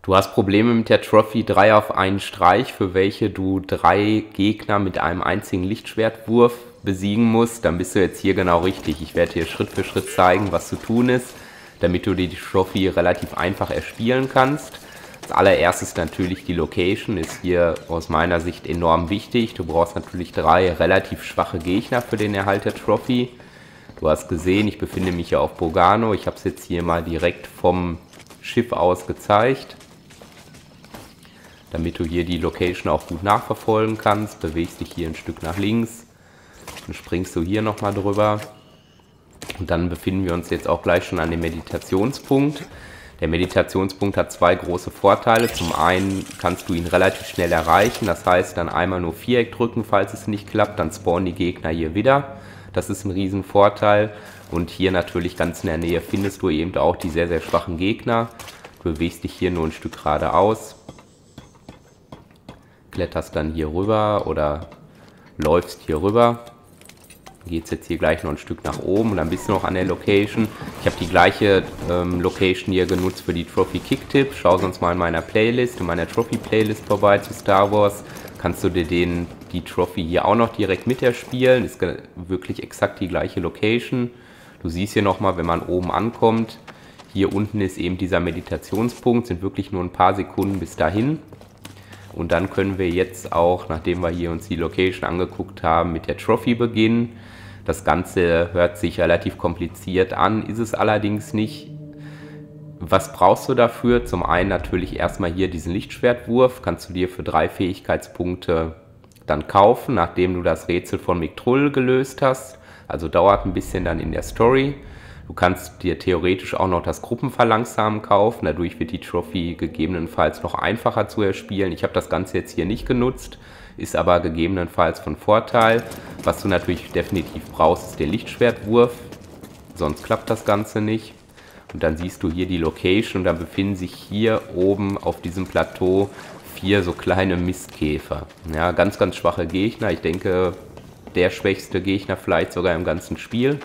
Du hast Probleme mit der Trophy 3 auf einen Streich, für welche du 3 Gegner mit einem einzigen Lichtschwertwurf besiegen musst. Dann bist du jetzt hier genau richtig. Ich werde dir Schritt für Schritt zeigen, was zu tun ist, damit du die Trophy relativ einfach erspielen kannst. Als allererstes natürlich die Location ist hier aus meiner Sicht enorm wichtig. Du brauchst natürlich 3 relativ schwache Gegner für den Erhalt der Trophy. Du hast gesehen, ich befinde mich ja auf Bogano. Ich habe es jetzt hier mal direkt vom Schiff aus gezeigt, damit du hier die Location auch gut nachverfolgen kannst. Bewegst dich hier ein Stück nach links, dann springst du hier nochmal drüber und dann befinden wir uns jetzt auch gleich schon an dem Meditationspunkt. Der Meditationspunkt hat 2 große Vorteile. Zum einen kannst du ihn relativ schnell erreichen, das heißt dann einmal nur Viereck drücken, falls es nicht klappt, dann spawnen die Gegner hier wieder. Das ist ein riesen Vorteil und hier natürlich ganz in der Nähe findest du eben auch die sehr, sehr schwachen Gegner. Du bewegst dich hier nur ein Stück geradeaus, kletterst dann hier rüber oder läufst hier rüber. Geht jetzt hier gleich noch ein Stück nach oben und dann bist du noch an der Location. Ich habe die gleiche Location hier genutzt für die Trophy Kick-Tipp. Schau sonst mal in meiner Playlist, in meiner Trophy-Playlist vorbei zu Star Wars. Kannst du dir die Trophy hier auch noch direkt mit erspielen. Ist wirklich exakt die gleiche Location. Du siehst hier nochmal, wenn man oben ankommt, hier unten ist eben dieser Meditationspunkt, sind wirklich nur ein paar Sekunden bis dahin. Und dann können wir jetzt auch, nachdem wir hier uns die Location angeguckt haben, mit der Trophy beginnen. Das Ganze hört sich relativ kompliziert an, ist es allerdings nicht. Was brauchst du dafür? Zum einen natürlich erstmal hier diesen Lichtschwertwurf, kannst du dir für 3 Fähigkeitspunkte dann kaufen, nachdem du das Rätsel von Mictrull gelöst hast. Also dauert ein bisschen dann in der Story. Du kannst dir theoretisch auch noch das Gruppenverlangsamen kaufen, dadurch wird die Trophy gegebenenfalls noch einfacher zu erspielen. Ich habe das Ganze jetzt hier nicht genutzt, ist aber gegebenenfalls von Vorteil. Was du natürlich definitiv brauchst, ist der Lichtschwertwurf, sonst klappt das Ganze nicht. Und dann siehst du hier die Location und dann befinden sich hier oben auf diesem Plateau 4 so kleine Mistkäfer. Ja, ganz, ganz schwache Gegner, ich denke der schwächste Gegner vielleicht sogar im ganzen Spiel.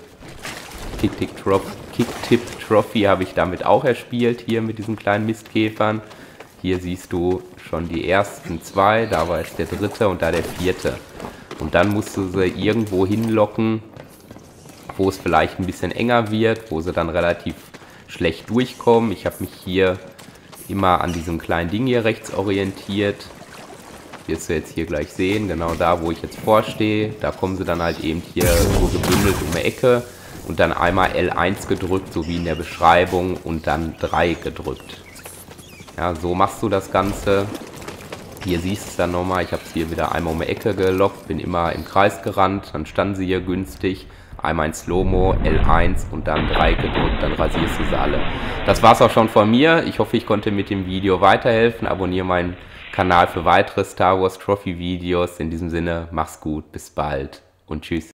Kick-Tipp Trophy habe ich damit auch erspielt, hier mit diesen kleinen Mistkäfern. Hier siehst du schon die ersten 2, da war jetzt der 3. und da der 4. Und dann musst du sie irgendwo hinlocken, wo es vielleicht ein bisschen enger wird, wo sie dann relativ schlecht durchkommen. Ich habe mich hier immer an diesem kleinen Ding hier rechts orientiert. Wirst du jetzt hier gleich sehen, genau da, wo ich jetzt vorstehe. Da kommen sie dann halt eben hier so gebündelt um die Ecke. Und dann einmal L1 gedrückt, so wie in der Beschreibung, und dann 3 gedrückt. Ja, so machst du das Ganze. Hier siehst du es dann nochmal, ich habe es hier wieder einmal um die Ecke gelockt, bin immer im Kreis gerannt, dann standen sie hier günstig. Einmal in Slow-Mo, L1 und dann 3 gedrückt, dann rasierst du sie alle. Das war's auch schon von mir. Ich hoffe, ich konnte mit dem Video weiterhelfen. Abonniere meinen Kanal für weitere Star Wars Trophy Videos. In diesem Sinne, mach's gut, bis bald und tschüss.